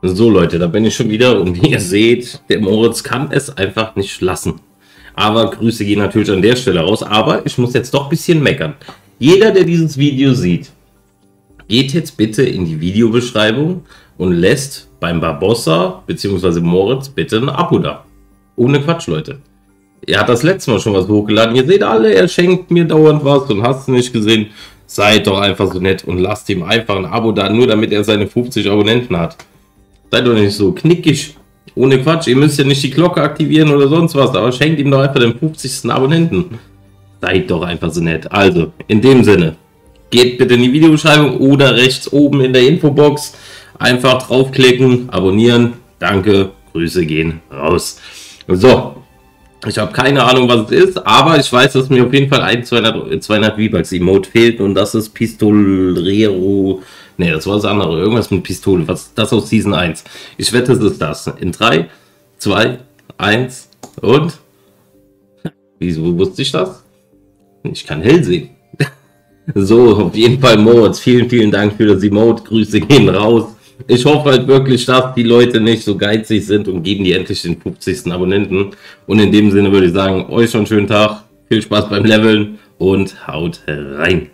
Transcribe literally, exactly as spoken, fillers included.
So Leute, da bin ich schon wieder und wie ihr seht, der Moritz kann es einfach nicht lassen. Aber Grüße gehen natürlich an der Stelle raus, aber ich muss jetzt doch ein bisschen meckern. Jeder, der dieses Video sieht, geht jetzt bitte in die Videobeschreibung und lässt beim Barbossa bzw. Moritz bitte ein Abo da. Ohne Quatsch, Leute. Er hat das letzte Mal schon was hochgeladen. Ihr seht alle, er schenkt mir dauernd was und hast du nicht gesehen. Seid doch einfach so nett und lasst ihm einfach ein Abo da, nur damit er seine fünfzig Abonnenten hat. Seid doch nicht so knickig. Ohne Quatsch, ihr müsst ja nicht die Glocke aktivieren oder sonst was, aber schenkt ihm doch einfach den fünfzigsten Abonnenten. Seid doch einfach so nett. Also, in dem Sinne, geht bitte in die Videobeschreibung oder rechts oben in der Infobox. Einfach draufklicken, abonnieren. Danke, Grüße gehen raus. So, ich habe keine Ahnung, was es ist, aber ich weiß, dass mir auf jeden Fall ein zweihundert V-Bucks Emote fehlt und das ist Pistolero. Ne, das war das andere. Irgendwas mit Pistole. Was ist das aus Season eins? Ich wette, es ist das. In drei, zwei, eins und... Wieso wusste ich das? Ich kann hell sehen. So, auf jeden Fall Moritz. Vielen, vielen Dank für das Emote. Grüße gehen raus. Ich hoffe halt wirklich, dass die Leute nicht so geizig sind und geben die endlich den fünfzigsten Abonnenten. Und in dem Sinne würde ich sagen, euch schon einen schönen Tag. Viel Spaß beim Leveln und haut rein.